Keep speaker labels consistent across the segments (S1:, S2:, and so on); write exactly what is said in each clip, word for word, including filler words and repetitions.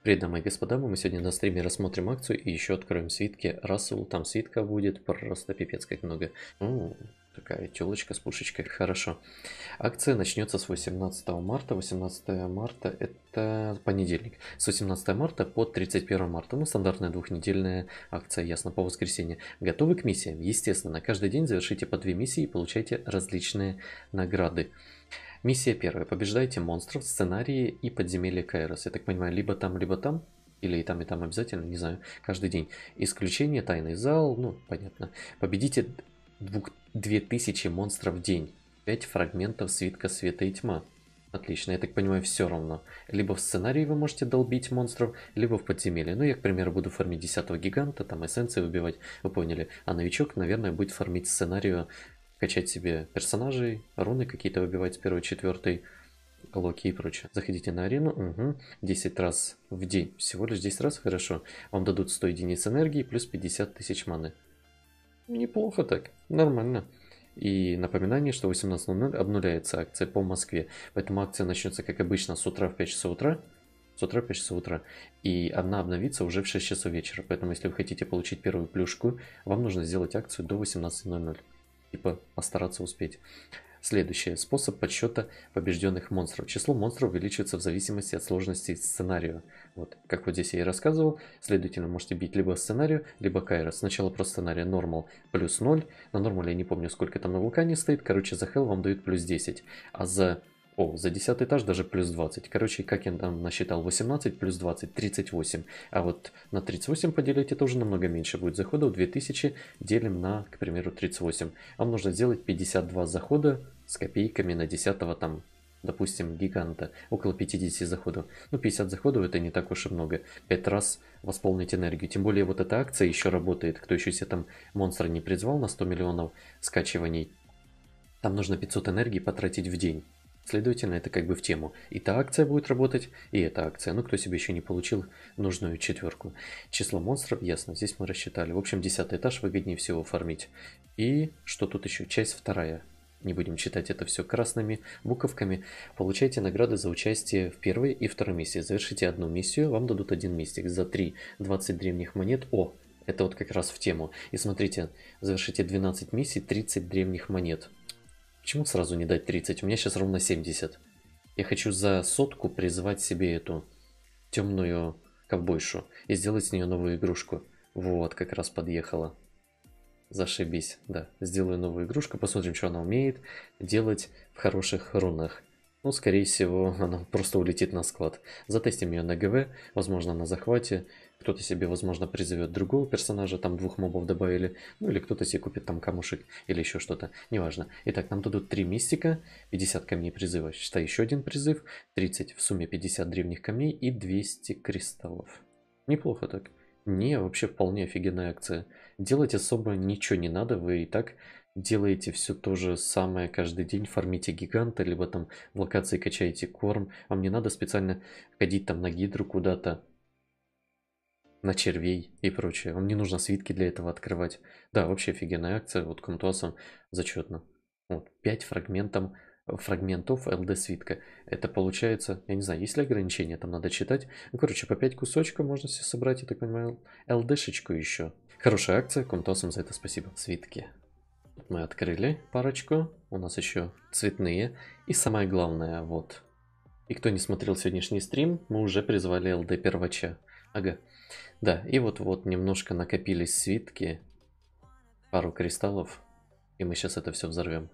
S1: Привет, дамы и господа, мы сегодня на стриме рассмотрим акцию и еще откроем свитки. Расул, там свитка будет просто пипец как много. Ну, такая телочка с пушечкой, хорошо. Акция начнется с восемнадцатого марта. восемнадцатого марта это понедельник. С восемнадцатого марта по тридцать первое марта. Ну, стандартная двухнедельная акция, ясно, по воскресенье. Готовы к миссиям? Естественно, каждый день завершите по две миссии и получайте различные награды. Миссия первая. Побеждайте монстров, сценарии и подземелья Кайрос. Я так понимаю, либо там, либо там. Или и там, и там обязательно, не знаю. Каждый день. Исключение, тайный зал, ну, понятно. Победите две тысячи монстров в день. пять фрагментов свитка света и тьма. Отлично, я так понимаю, все равно. Либо в сценарии вы можете долбить монстров, либо в подземелье. Ну, я, к примеру, буду фармить десятого гиганта, там эссенции выбивать, вы поняли. А новичок, наверное, будет фармить сценарию, качать себе персонажей, руны какие-то выбивать с первой, четвертой, локи и прочее. Заходите на арену, угу. десять раз в день, всего лишь десять раз, хорошо. Вам дадут сто единиц энергии плюс пятьдесят тысяч маны. Неплохо так, нормально. И напоминание, что в восемнадцать ноль ноль обнуляется акция по Москве. Поэтому акция начнется, как обычно, с утра в пять часов утра. С утра в пять часов утра. И она обновится уже в шесть часов вечера. Поэтому, если вы хотите получить первую плюшку, вам нужно сделать акцию до восемнадцати ноль ноль. Типа постараться успеть. Следующий способ подсчета побежденных монстров. Число монстров увеличивается в зависимости от сложности сценария. Вот, как вот здесь я и рассказывал. Следовательно, можете бить либо сценарию, либо Кайрос. Сначала просто сценария нормал плюс ноль. На нормале я не помню, сколько там на вулкане стоит. Короче, за хелл вам дают плюс десять. А за... О, за десятый этаж даже плюс двадцать. Короче, как я там насчитал, восемнадцать плюс двадцать, тридцать восемь. А вот на тридцать восемь поделить, это уже намного меньше будет заходов. две тысячи делим на, к примеру, тридцать восемь. Вам нужно сделать пятьдесят два захода с копейками на десятого там, допустим, гиганта. Около пятидесяти заходов. Ну, пятьдесят заходов это не так уж и много. пять раз восполнить энергию. Тем более вот эта акция еще работает. Кто еще себе там монстра не призвал на сто миллионов скачиваний. Там нужно пятьсот энергии потратить в день. Следовательно, это как бы в тему. И та акция будет работать, и эта акция. Ну, кто себе еще не получил нужную четверку. Число монстров, ясно, здесь мы рассчитали. В общем, десятый этаж выгоднее всего фармить. И что тут еще? Часть вторая. Не будем читать это все красными буковками. Получайте награды за участие в первой и второй миссии. Завершите одну миссию, вам дадут один мистик. За три двадцать древних монет. О, это вот как раз в тему. И смотрите, завершите двенадцать миссий, тридцать древних монет. Почему сразу не дать тридцать? У меня сейчас ровно семьдесят. Я хочу за сотку призвать себе эту темную ковбойшу и сделать с нее новую игрушку. Вот, как раз подъехала. Зашибись, да. Сделаю новую игрушку, посмотрим, что она умеет делать в хороших рунах. Ну, скорее всего, она просто улетит на склад. Затестим ее на ГВ, возможно, на захвате. Кто-то себе, возможно, призовет другого персонажа, там двух мобов добавили. Ну, или кто-то себе купит там камушек или еще что-то. Неважно. Итак, нам дадут три мистика, пятьдесят камней призыва. Считай, еще один призыв. тридцать, в сумме пятьдесят древних камней и двести кристаллов. Неплохо так. Не, вообще вполне офигенная акция. Делать особо ничего не надо, вы и так делаете все то же самое каждый день, фармите гиганта, либо там в локации качаете корм. Вам не надо специально ходить там на гидру куда-то, на червей и прочее. Вам не нужно свитки для этого открывать. Да, вообще офигенная акция, вот Комтуасом зачетно. Вот, пять фрагментов, фрагментов ЛД свитка. Это получается, я не знаю, есть ли ограничения, там надо читать. Ну, короче, по пять кусочков можно себе собрать, я так понимаю, ЛДшечку еще. Хорошая акция, Комтуасом за это спасибо. Свитки. Мы открыли парочку, у нас еще цветные. И самое главное, вот. И кто не смотрел сегодняшний стрим, мы уже призвали ЛД первача. Ага. Да, и вот-вот немножко накопились свитки. Пару кристаллов. И мы сейчас это все взорвем.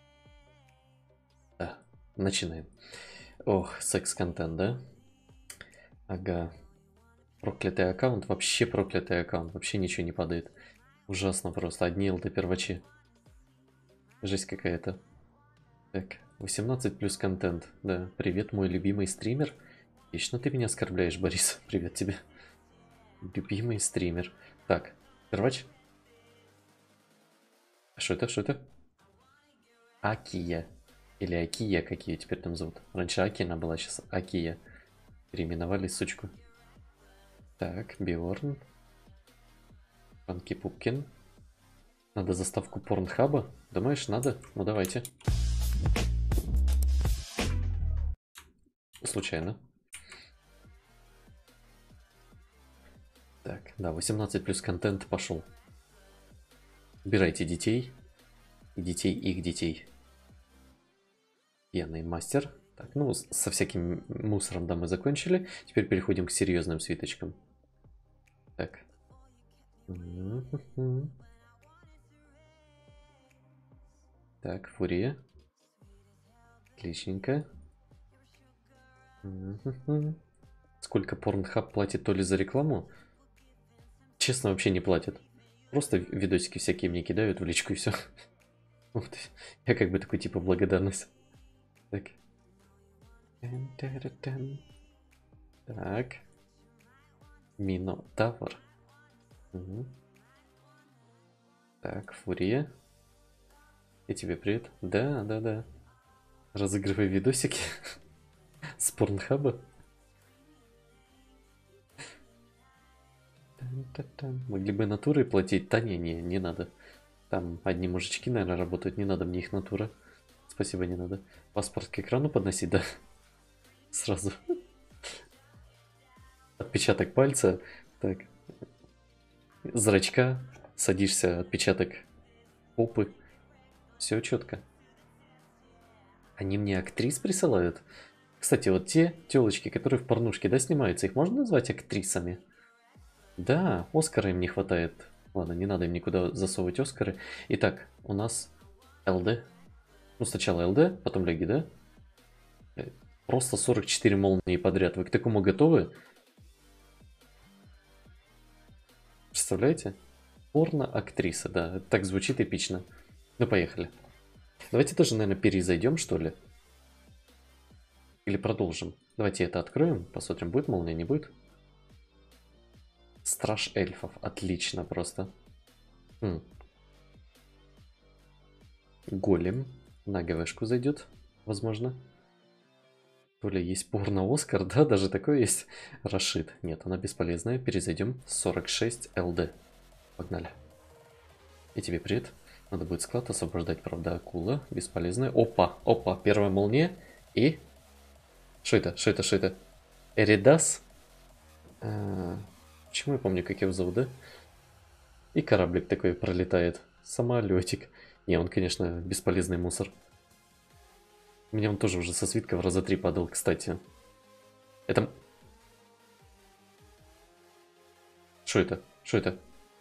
S1: Да, начинаем. Ох, секс-контент, да? Ага. Проклятый аккаунт, вообще проклятый аккаунт. Вообще ничего не падает. Ужасно просто, одни ЛД первачи. Жесть какая-то. Так, восемнадцать плюс контент. Да, привет, мой любимый стример. Вечно ты меня оскорбляешь, Борис. Привет тебе. Любимый стример. Так, первач. Что это, что это? Акия. Или Акия, какие теперь там зовут. Раньше Акина была, сейчас Акия. Переименовали сучку. Так, Биорн. Панки Пупкин. Надо заставку порнхаба? Думаешь, надо? Ну давайте. Случайно. Так, да, восемнадцать плюс контент пошел. Убирайте детей. И детей их детей. Пьяный мастер. Так, ну, со всяким мусором, да, мы закончили. Теперь переходим к серьезным свиточкам. Так. Так, Фурия. Отличненько. Сколько Pornhub платит то ли за рекламу? Честно, вообще не платят. Просто видосики всякие мне кидают в личку и все. Вот. Я как бы такой типа благодарность. Так. Так. Минотавр. Угу. Так, Фурия. И тебе привет. Да, да, да. Разыгрывай видосики с Порнхаба. Могли бы натурой платить? Да не, не, не надо. Там одни мужички, наверное, работают. Не надо мне их натура. Спасибо, не надо. Паспорт к экрану подносить, да? Сразу. Отпечаток пальца. Так. Зрачка. Садишься, отпечаток попы. Все четко. Они мне актрис присылают. Кстати, вот те телочки, которые в порнушке, да, снимаются, их можно назвать актрисами? Да, Оскара им не хватает. Ладно, не надо им никуда засовывать Оскары. Итак, у нас ЛД. Ну, сначала ЛД, потом леги, да? Просто сорок четыре молнии подряд. Вы к такому готовы? Представляете? Порно-актриса, да. Так звучит эпично. Ну, поехали. Давайте тоже, наверное, перезайдем, что ли? Или продолжим? Давайте это откроем, посмотрим, будет молния, не будет. Страж эльфов. Отлично просто. М. Голем. На ГВшку зайдет, возможно. То ли есть порно-Оскар, да, даже такое есть. Рашид. Нет, она бесполезная. Перезайдем. сорок шесть ЛД. Погнали. И тебе привет. Надо будет склад освобождать, правда, акула. Бесполезная. Опа, опа, первая молния. И... Что это, что это, что это? Эридас? А... Почему я помню, как его зовут, да? И кораблик такой пролетает. Самолетик. Не, он, конечно, бесполезный мусор. У меня он тоже уже со свитка в раза три падал, кстати. Это... Что это? Что это?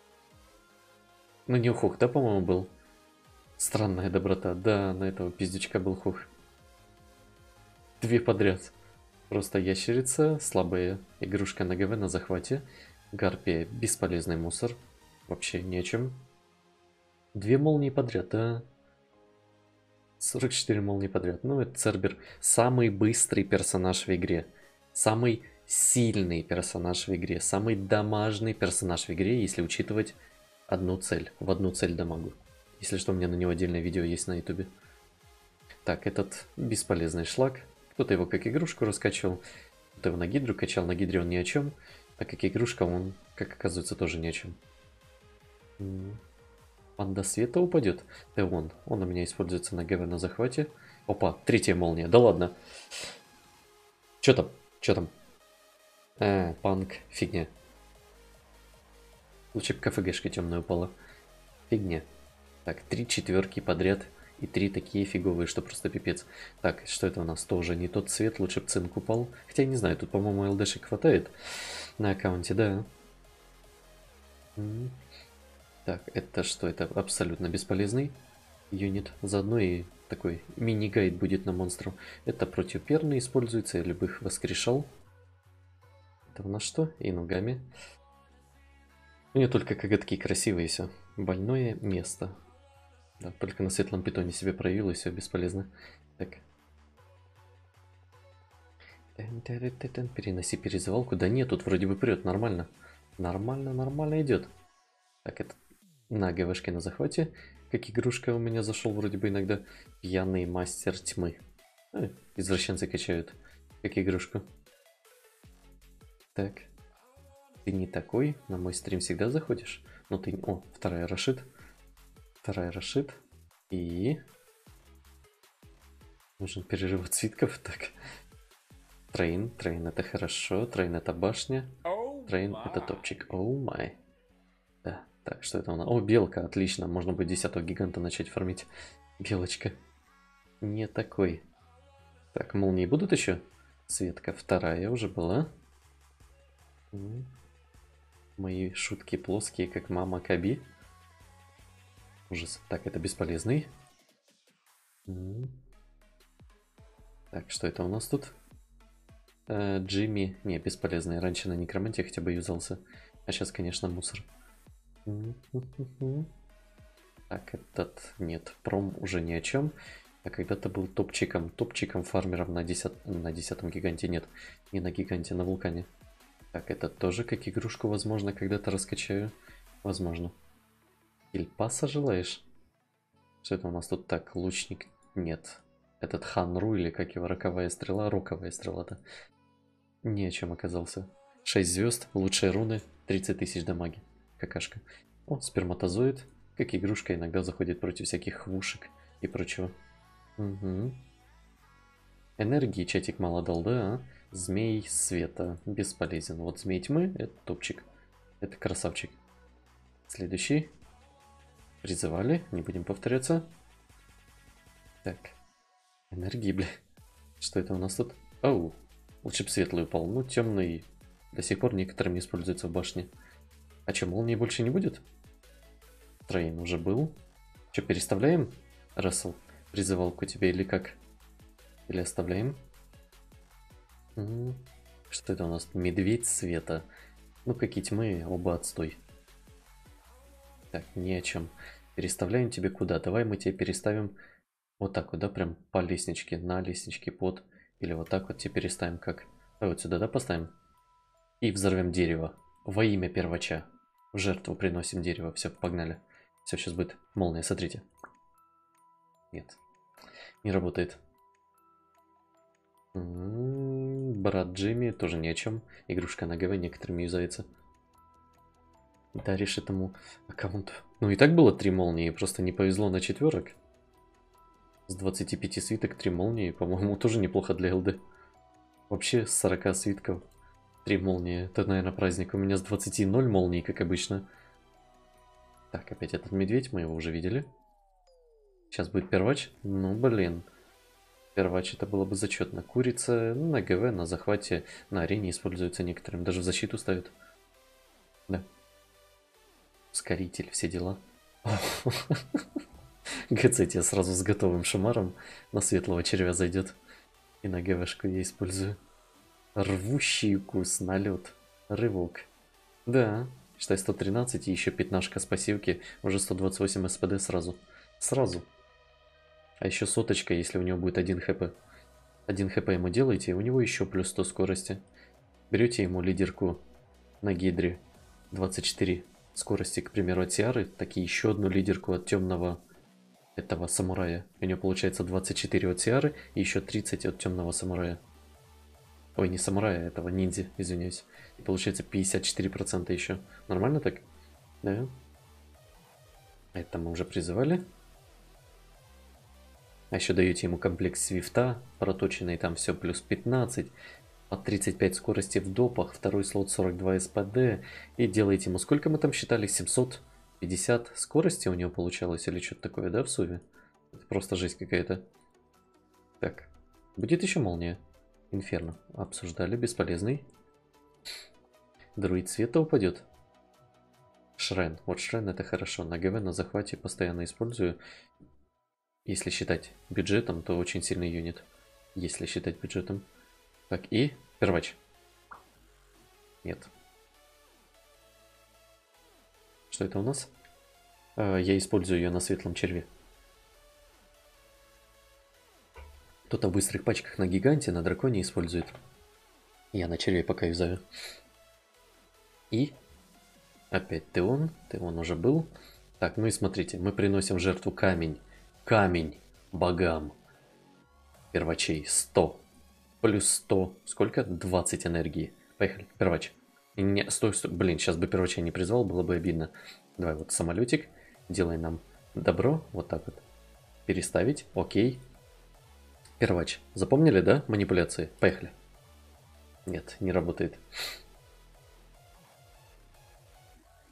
S1: Ну не ухух, да, по-моему, был? Странная доброта. Да, на этого пиздючка был хух. Две подряд. Просто ящерица, слабая игрушка на ГВ на захвате. Гарпия, бесполезный мусор. Вообще ни о чем. Две молнии подряд, да. сорок четыре молнии подряд. Ну, это Цербер. Самый быстрый персонаж в игре. Самый сильный персонаж в игре. Самый дамажный персонаж в игре, если учитывать одну цель. В одну цель дамагу. Если что, у меня на него отдельное видео есть на ютубе. Так, этот бесполезный шлак. Кто-то его как игрушку раскачивал. Кто-то его на гидру качал. На гидре он ни о чем. А как игрушка он, как оказывается, тоже ни о чем. Панда света упадет. Теон. Он у меня используется на ГВ на захвате. Опа, третья молния. Да ладно. Че там? Че там? А, панк. Фигня. Лучше бы КФГшка темная упала. Фигня. Так, три четверки подряд. И три такие фиговые, что просто пипец. Так, что это у нас? Тоже не тот цвет. Лучше бы цинк упал. Хотя я не знаю, тут, по-моему, ЛДшек хватает на аккаунте, да. Так, это что? Это абсолютно бесполезный юнит. Заодно и такой мини-гайд будет на монстров. Это против перны используется. Я любых воскрешал. Это у нас что? И ногами. У нее только коготки красивые, все. Больное место. Да, только на светлом питоне себе проявил, и все бесполезно. Так. Переноси перезывалку. Да нет, тут вроде бы прет, нормально. Нормально, нормально идет. Так, это на ГВшке на захвате. Как игрушка у меня зашел вроде бы иногда. Пьяный мастер тьмы. А, извращенцы качают. Как игрушку. Так. Ты не такой. На мой стрим всегда заходишь. Ну ты... О, вторая Рашид. Вторая Рашид. И... Нужен перерыв от свитков. Так. Трейн. Трейн это хорошо. Трейн это башня. Трейн это топчик. Оу май. Да, так, что это у нас? О, белка, отлично. Можно будет десятого гиганта начать фармить. Белочка. Не такой. Так, молнии будут еще? Светка вторая уже была. Мои шутки плоские, как мама Каби. Ужас. Так, это бесполезный. Так, что это у нас тут? Э, Джимми. Не, бесполезный. Раньше на некромантии хотя бы юзался. А сейчас, конечно, мусор. Так, этот... Нет, пром уже ни о чем. А когда-то был топчиком. Топчиком, фармером на, десят... на десятом гиганте. Нет, не на гиганте, на вулкане. Так, это тоже как игрушку, возможно, когда-то раскачаю. Возможно. Ильпаса желаешь? Что это у нас тут? Так, лучник. Нет. Этот Ханру или как его, роковая стрела? Роковая стрела-то. Ни о чем оказался. шесть звезд, лучшие руны, тридцать тысяч дамаги. Какашка. О, сперматозоид. Как игрушка иногда заходит против всяких хвушек и прочего. Угу. Энергии чатик мало дал, да? А? Змей света. Бесполезен. Вот змей тьмы, это топчик. Это красавчик. Следующий. Призывали. Не будем повторяться. Так. Энергии, бля. Что это у нас тут? Оу. Лучше бы светлый упал. Ну, темный до сих пор некоторым не используется в башне. А что, молнии больше не будет? Трейн уже был. Что, переставляем? Рассел, призывалку тебе или как? Или оставляем? Что это у нас? Медведь света. Ну, какие тьмы, оба отстой. Так, ни о чем. Переставляем тебе куда? Давай мы тебе переставим вот так вот, да, прям по лестничке, на лестничке под. Или вот так вот тебе переставим как? А вот сюда, да, поставим? И взорвем дерево. Во имя первача. В жертву приносим дерево. Все, погнали. Все, сейчас будет молния, смотрите. Нет, не работает. М-м-м, брат Джимми тоже ни о чем. Игрушка на ГВ некоторыми юзается. Даришь этому аккаунту. Ну и так было три молнии, просто не повезло на четверок. С двадцати пяти свиток три молнии, по-моему, тоже неплохо для ЛД. Вообще с сорока свитков три молнии. Это, наверное, праздник. У меня с двадцати ноль молний, как обычно. Так, опять этот медведь, мы его уже видели. Сейчас будет первач. Ну, блин. Первач это было бы зачетно. Курица на ГВ, на захвате, на арене используется некоторым. Даже в защиту ставят. Да. Ускоритель, все дела. ГЦ тебе сразу с готовым шамаром на светлого червя зайдет. И на ГВшку я использую. Рвущий укус, налет, рывок. Да, считай сто тринадцать и еще пятнашка с пассивки. Уже сто двадцать восемь СПД сразу. Сразу. А еще соточка, если у него будет один хп. один хп ему делаете, и у него еще плюс сто скорости. Берете ему лидерку на гидре двадцать четыре скорости, к примеру, от Сиары. Так и еще одну лидерку от темного этого самурая. У него получается двадцать четыре от Сиары и еще тридцать от темного самурая. Ой, не самурая, этого ниндзя, извиняюсь. И получается пятьдесят четыре процента еще. Нормально так? Да. Это мы уже призывали. А еще даете ему комплект свифта, проточенный там все плюс пятнадцать. От тридцать пять скорости в допах, второй слот сорок два СПД. И делаете ему, сколько мы там считали, семьсот пятьдесят скорости у него получалось или что-то такое, да, в суве? Это просто жесть какая-то. Так, будет еще молния? Инферно. Обсуждали, бесполезный. Друид света упадет. Шрен. Вот Шрен это хорошо. На ГВ на захвате постоянно использую. Если считать бюджетом, то очень сильный юнит. Если считать бюджетом. Так, и первач. Нет. Что это у нас? А, я использую ее на светлом черве. Кто-то в быстрых пачках на гиганте, на драконе использует. Я на черве пока юзаю. И опять Теон. Теон уже был. Так, ну и смотрите, мы приносим в жертву камень. Камень богам. Первачей сто. Плюс сто. Сколько? двадцать энергии. Поехали, первач. Не, стой, стой. Блин, сейчас бы первача не призвал, было бы обидно. Давай вот самолетик. Делай нам добро. Вот так вот. Переставить. Окей. Первач. Запомнили, да? Манипуляции. Поехали. Нет, не работает.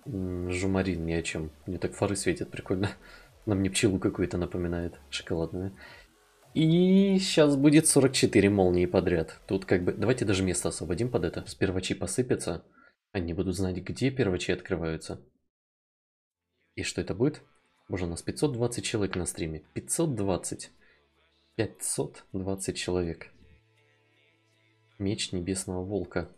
S1: Жумарин ни о чем. Мне так фары светят, прикольно. Она мне пчелу какую-то напоминает, шоколадную. И сейчас будет сорок четыре молнии подряд. Тут как бы... Давайте даже место освободим под это. С первачи посыпятся. Они будут знать, где первачи открываются. И что это будет? Боже, у нас пятьсот двадцать человек на стриме. пятьсот двадцать. пятьсот двадцать человек. Меч небесного волка.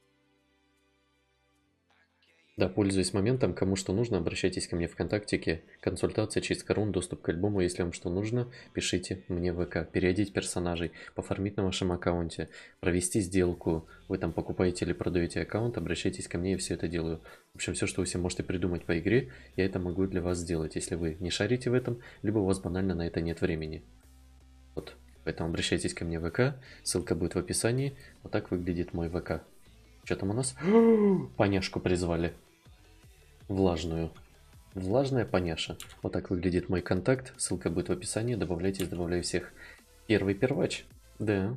S1: Да, пользуясь моментом, кому что нужно, обращайтесь ко мне в ВКонтактике. Консультация через корон, доступ к альбому. Если вам что нужно, пишите мне в ВК. Переодеть персонажей, пофармить на вашем аккаунте, провести сделку. Вы там покупаете или продаете аккаунт, обращайтесь ко мне, я все это делаю. В общем, все, что вы себе можете придумать по игре, я это могу для вас сделать, если вы не шарите в этом, либо у вас банально на это нет времени. Вот, поэтому обращайтесь ко мне в ВК, ссылка будет в описании. Вот так выглядит мой ВК. Что там у нас? Поняшку призвали. Влажную. Влажная поняша. Вот так выглядит мой контакт. Ссылка будет в описании. Добавляйтесь, добавляю всех. Первый первач. Да.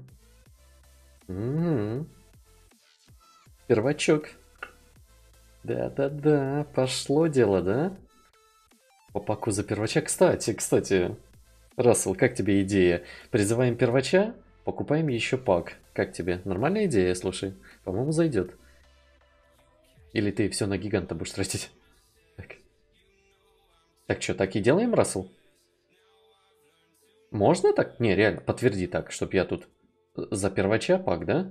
S1: Угу. Первачок. Да-да-да. Пошло дело, да? По паку за первача. Кстати, кстати. Рассел, как тебе идея? Призываем первача, покупаем еще пак. Как тебе? Нормальная идея, слушай. По-моему, зайдет. Или ты все на гиганта будешь тратить? Так. Так что, так и делаем, Рассел? Можно так? Не, реально, подтверди так, чтоб я тут за первача пак, да?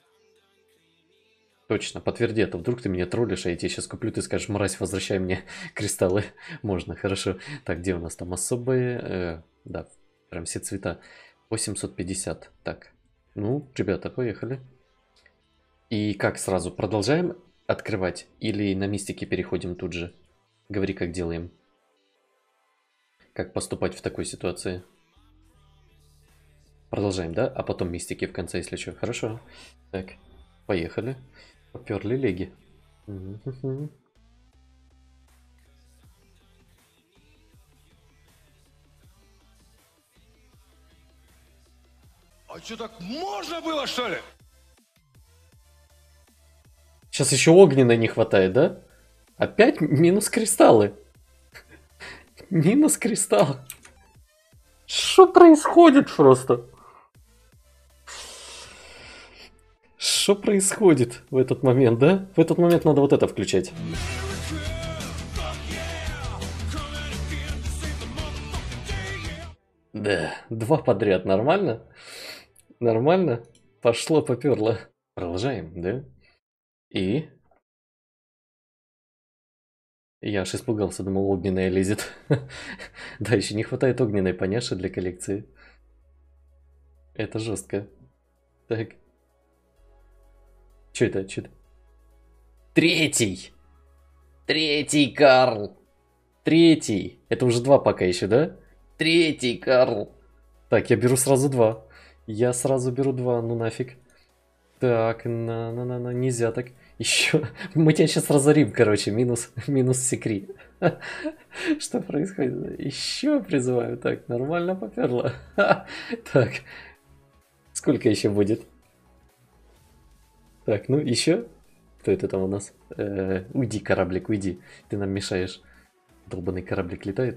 S1: Точно, подтверди, а то вдруг ты меня троллишь, а я тебе сейчас куплю, ты скажешь, мразь, возвращай мне кристаллы. Можно, хорошо. Так, где у нас там особые? Э, да, прям все цвета. восемьсот пятьдесят. Так, ну, ребята, поехали. И как сразу, продолжаем открывать или на мистике переходим тут же? Говори, как делаем. Как поступать в такой ситуации? Продолжаем, да? А потом мистики в конце, если что. Хорошо. Так, поехали. Поперли леги.
S2: А что, так можно было, что ли?
S1: Сейчас еще огненной не хватает, да? Опять минус кристаллы. Минус кристалл. Что происходит просто? Что происходит в этот момент, да? В этот момент надо вот это включать. Да, два подряд, нормально? Нормально? Пошло, поперло. Продолжаем, да? И? Я аж испугался, думал, огненная лезет. Да, еще не хватает огненной поняши для коллекции. Это жестко. Так. Че это? Че это? Третий! Третий, Карл! Третий! Это уже два пока еще, да? Третий, Карл! Так, я беру сразу два. Я сразу беру два, ну нафиг. Так, на-на-на-на, нельзя так. Еще. Мы тебя сейчас разорим, короче. Минус, минус секрет. Что происходит? Еще призываю. Так, нормально поперло. Так. Сколько еще будет? Так, ну еще. Кто это там у нас? Э-э, уйди, кораблик, уйди. Ты нам мешаешь. Долбанный кораблик летает.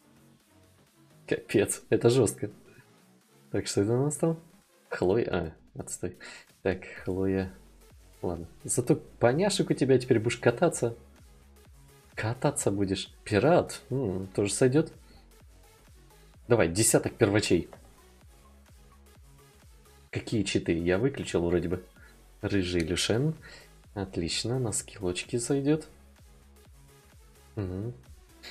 S1: Капец, это жестко. Так, что это у нас там? Хлоя. А, отстой. Так, Хлоя. Ладно. Зато поняшек у тебя теперь будешь кататься. Кататься будешь. Пират. М-м, тоже сойдет. Давай, десяток первачей. Какие читы? Я выключил вроде бы. Рыжий Люшен. Отлично, на скиллочки сойдет. Угу.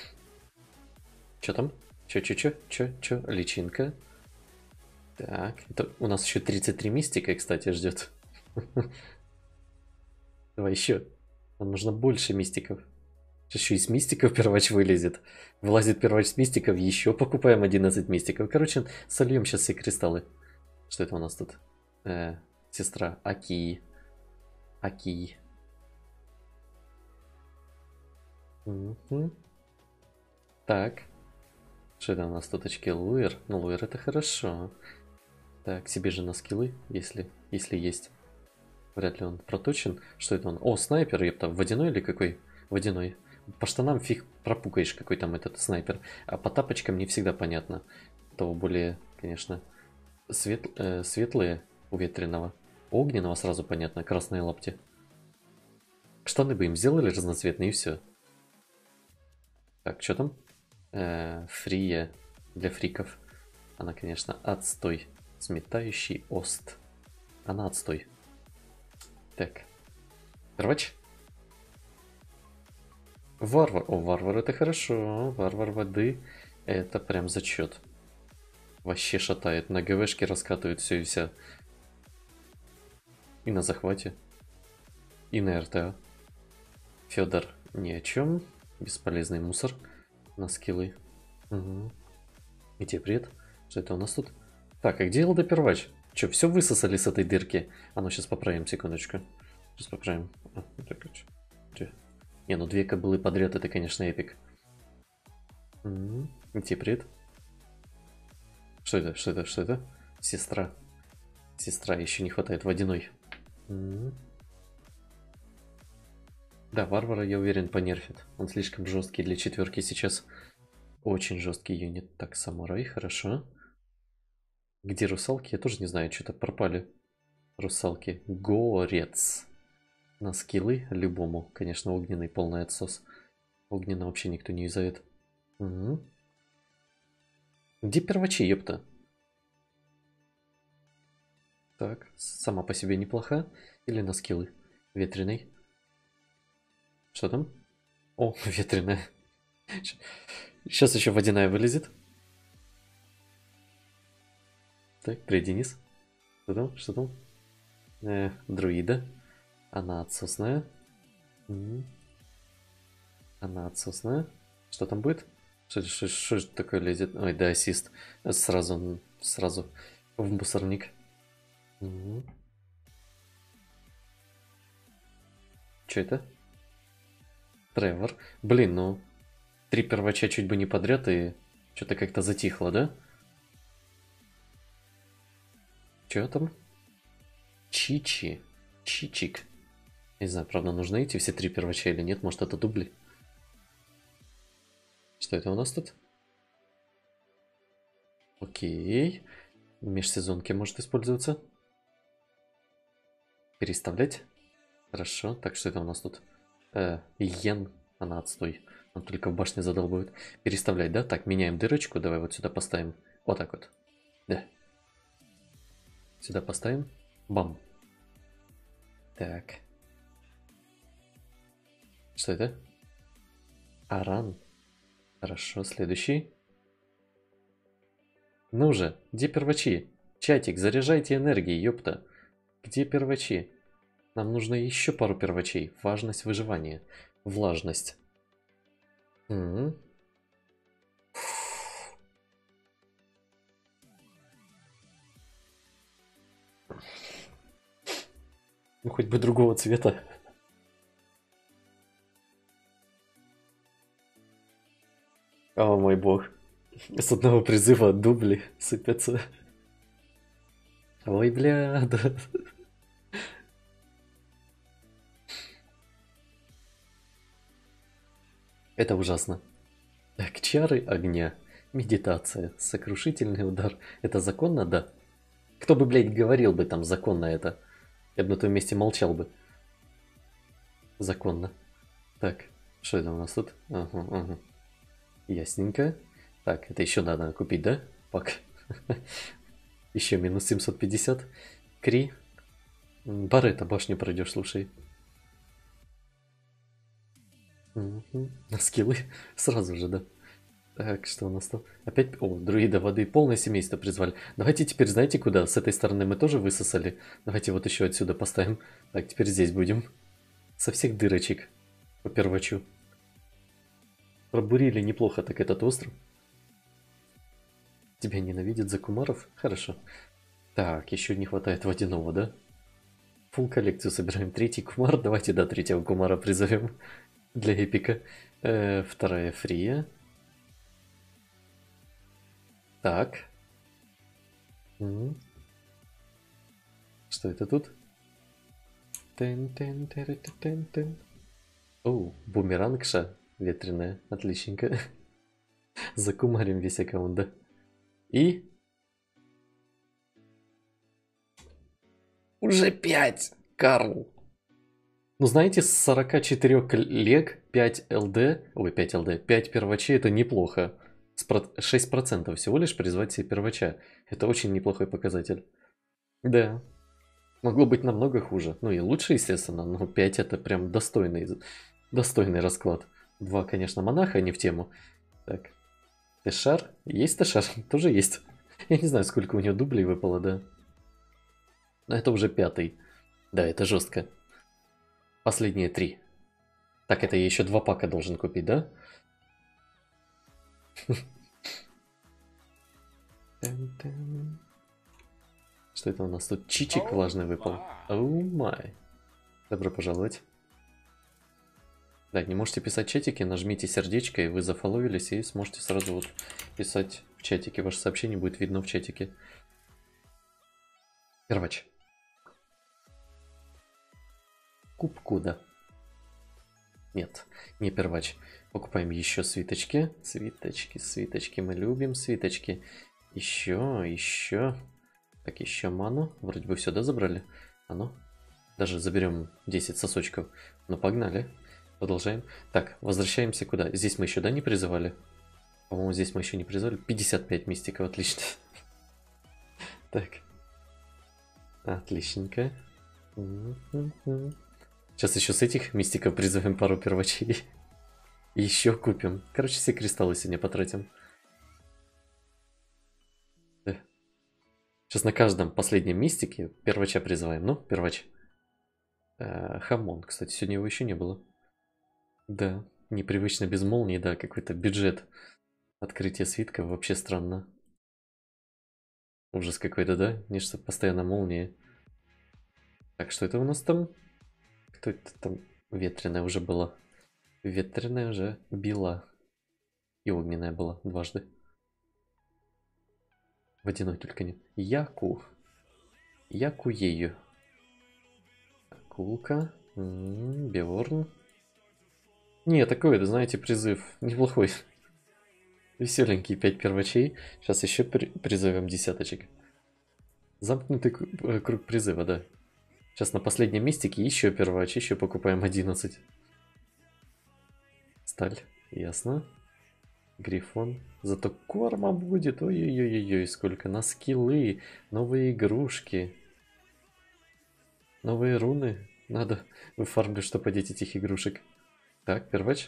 S1: Че там? Че, че, че, че, че? Личинка. Так, это у нас еще тридцать три мистика, кстати, ждет. Давай еще. Нам нужно больше мистиков. Еще из мистиков первач вылезет. Вылазит первач с мистиков, еще покупаем одиннадцать мистиков. Короче, сольем сейчас все кристаллы. Что это у нас тут? Э, сестра Аки. Аки. Угу. Так. Что это у нас тут очки? Луэр? Ну, Луэр это хорошо. Так, себе же на скиллы, если, если есть. Вряд ли он проточен. Что это он? О, снайпер, ёпта. Водяной или какой? Водяной. По штанам фиг пропукаешь, какой там этот снайпер. А по тапочкам не всегда понятно. То более, конечно, свет, э, светлые у ветреного. У огненного сразу понятно, красные лапти. Штаны бы им сделали разноцветные и все. Так, что там? Э, фрия для фриков. Она, конечно, отстой. Сметающий ост. Она отстой. Так. Рвач. Варвар. О, варвар это хорошо. Варвар воды. Это прям зачет. Вообще шатает. На ГВшке раскатывает все и вся. И на захвате. И на РТА. Федор ни о чем. Бесполезный мусор. На скиллы. Угу. И тебе привет. Что это у нас тут? Так, а где ЛД первач? Че, все высосали с этой дырки? А ну сейчас поправим, секундочку. Сейчас поправим. А, так, че? Не, ну две кобылы подряд, это, конечно, эпик. Угу. И тебе привет. Что это? Что это? Что это? Сестра. Сестра, еще не хватает водяной. Угу. Да, варвара, я уверен, понерфит. Он слишком жесткий для четверки сейчас. Очень жесткий юнит. Так, самурай, хорошо. Где русалки? Я тоже не знаю, что-то пропали. Русалки. Горец. На скиллы любому. Конечно, огненный полный отсос. Огненно вообще никто не юзает. Угу. Где первачи, ёпта? Так, сама по себе неплоха. Или на скиллы? Ветреный. Что там? О, ветреная. Сейчас еще водяная вылезет. Так, привет, Денис. Что там? Что там? Э, друида. Она отсосная. М-м. Она отсосная. Что там будет? Что, что, что же такое лезет? Ой, да, ассист. Сразу, сразу в мусорник. М-м. Что это? Тревор. Блин, ну... Три первача чуть бы не подряд, и что-то как-то затихло, да? Что там? Чичи. Чичик. Не знаю, правда, нужны эти все три первача или нет. Может, это дубли? Что это у нас тут? Окей. Межсезонки может использоваться. Переставлять. Хорошо. Так, что это у нас тут? Э, йен. Она отстой. Он только в башне задолбывает. Переставлять, да? Так, меняем дырочку. Давай вот сюда поставим. Вот так вот. Да. Сюда поставим. Бам. Так. Что это? Аран. Хорошо, следующий. Ну же, где первачи? Чатик, заряжайте энергией, ёпта. Где первачи? Нам нужно еще пару первачей. Важность выживания. Влажность. М-м. Ну, хоть бы другого цвета. О мой бог. С одного призыва дубли сыпятся. Ой, бля, да. Это ужасно. Так, чары огня. Медитация. Сокрушительный удар. Это законно, да? Кто бы, блядь, говорил бы там законно это? Я бы на том месте молчал бы. Законно. Так, что это у нас тут? Ага, ага. Ясненько. Так, это еще надо купить, да? Пак. Еще минус семьсот пятьдесят. Кри. Барета башню пройдешь, слушай. Угу. На скиллы. Сразу же, да. Так, что у нас там? Опять... О, друида воды. Полное семейство призвали. Давайте теперь, знаете куда? С этой стороны мы тоже высосали. Давайте вот еще отсюда поставим. Так, теперь здесь будем. Со всех дырочек. По первачу. Пробурили неплохо так этот остров. Тебя ненавидят за кумаров? Хорошо. Так, еще не хватает водяного, да? Фул коллекцию собираем. Третий кумар. Давайте, да, третьего кумара призовем. Для эпика. Э, вторая фрия. Так. М-м. Что это тут? Тен -тен -тен -тен -тен. О, бумерангша. ветреная. Отличненько. Закумарим весь аккаунт, да? И... Уже пять, Карл. Ну, знаете, с сорока четырёх лег пять ЛД, ой, пять ЛД, пять первачей это неплохо. шесть процентов всего лишь призвать себе первача. Это очень неплохой показатель. Да. Могло быть намного хуже. Ну и лучше, естественно, но пять это прям достойный, достойный расклад. два, конечно, монаха, не в тему. Так. Тэшар? Есть Тэшар? Тоже есть. Я не знаю, сколько у него дублей выпало, да. Но это уже пятый. Да, это жестко. Последние три. Так, это я еще два пака должен купить, да? Что это у нас тут? Чичик влажный выпал. Оу май. Добро пожаловать. Да, не можете писать чатики, нажмите сердечко, и вы зафоловились, и сможете сразу вот писать в чатике. Ваше сообщение будет видно в чатике. Первач. Кубку, да. Нет, не первач. Покупаем еще свиточки. Свиточки, свиточки. Мы любим свиточки. Еще, еще. Так, еще ману. Вроде бы все, да, забрали? А ну. Даже заберем десять сосочков. Ну, погнали. Продолжаем. Так, возвращаемся куда? Здесь мы еще, да, не призывали? По-моему, здесь мы еще не призывали. пятьдесят пять мистиков, отлично. Так. Отличненько. Сейчас еще с этих мистиков призовем пару первачей. И еще купим. Короче, все кристаллы сегодня потратим. Да. Сейчас на каждом последнем мистике первача призываем. Ну, первач. Э, хамон, кстати, сегодня его еще не было. Да, непривычно без молнии, да, какой-то бюджет открытия свитков. Вообще странно. Ужас какой-то, да? Нечто постоянно молнии. Так, что это у нас там? Кто это там? Ветреная уже была. Ветреная уже била. И огненная была дважды. Водяной только нет. Яку. Яку ею. Кулка. М-м, Беворн. Не, такой, это, знаете, призыв неплохой. Веселенький, пять первачей. Сейчас еще при призовем десяточек. Замкнутый круг призыва, да. Сейчас на последнем мистике еще первач, еще покупаем одиннадцать. Сталь, ясно. Грифон. Зато корма будет. Ой-ой-ой-ой, сколько. На скиллы, новые игрушки. Новые руны. Надо выфармлю, чтобы одеть этих игрушек. Так, первач.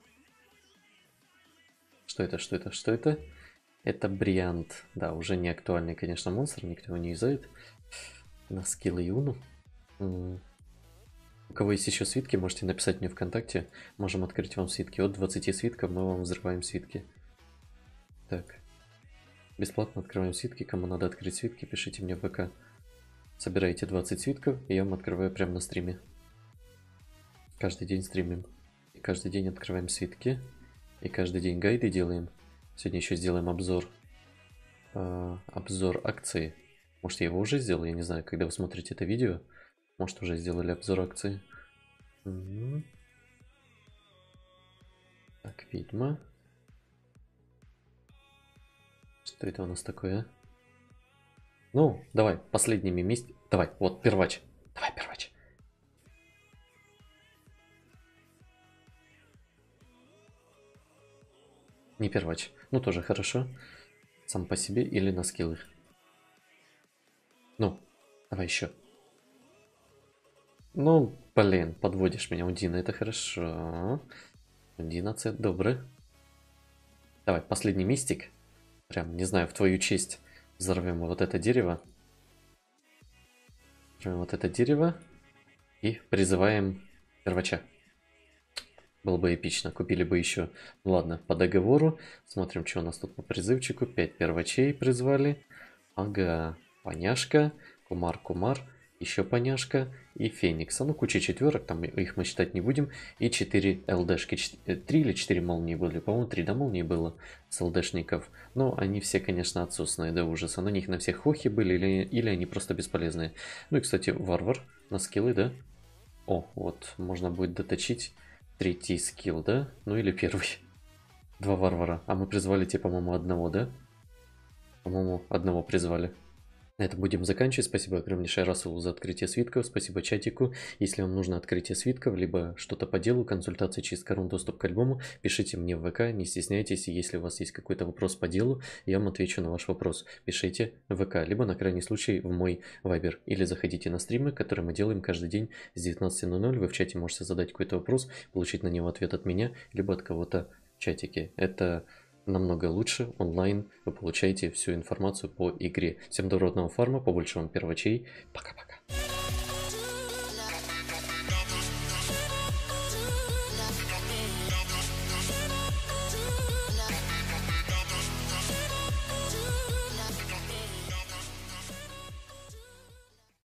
S1: Что это, что это, что это? Это Бриант. Да, уже не актуальный, конечно, монстр. Никто его не юзает. На скиллы Юну. М-м. У кого есть еще свитки, можете написать мне ВКонтакте. Можем открыть вам свитки. От двадцати свитков мы вам взрываем свитки. Так. Бесплатно открываем свитки. Кому надо открыть свитки, пишите мне в ВК. Собираете двадцать свитков, и я вам открываю прямо на стриме. Каждый день стримим. И каждый день открываем свитки. И каждый день гайды делаем. Сегодня еще сделаем обзор. Э, обзор акции. Может, я его уже сделал, я не знаю, когда вы смотрите это видео. Может, уже сделали обзор акции. Угу. Так, ведьма. Что это у нас такое? Ну, давай, последними мист... Давай, вот, первач. Давай, первач. Не первач. Ну, тоже хорошо. Сам по себе или на скиллы. Ну, давай еще. Ну, блин, подводишь меня, Удина, это хорошо. одиннадцать, добрый. Давай, последний мистик. Прям, не знаю, в твою честь взорвем вот это дерево. Взорвем вот это дерево. И призываем первача. Было бы эпично. Купили бы еще. Ну ладно, по договору. Смотрим, что у нас тут по призывчику. пять первачей призвали. Ага, поняшка. Кумар, кумар. Еще поняшка. И феникса. Ну, куча четверок. Там их мы считать не будем. И четыре ЛДшки. три или четыре молнии были. По-моему, три, да, молнии было с ЛДшников. Но они все, конечно, отсутственные до ужаса. На них на всех хохи были. Или, или они просто бесполезные. Ну и, кстати, варвар на скиллы, да? О, вот. Можно будет доточить. Третий скилл, да? Ну или первый. Два варвара. А мы призвали те, по-моему, одного, да? По-моему, одного призвали. На этом будем заканчивать. Спасибо огромнейшее Расулу за открытие свитков. Спасибо чатику. Если вам нужно открытие свитков, либо что-то по делу, консультация через корон, доступ к альбому, пишите мне в ВК, не стесняйтесь. Если у вас есть какой-то вопрос по делу, я вам отвечу на ваш вопрос. Пишите в ВК, либо на крайний случай в мой вайбер. Или заходите на стримы, которые мы делаем каждый день с девятнадцати ноль ноль. Вы в чате можете задать какой-то вопрос, получить на него ответ от меня, либо от кого-то в чатике. Это намного лучше онлайн, вы получаете всю информацию по игре. Всем добротного фарма, побольше вам первачей. Пока-пока.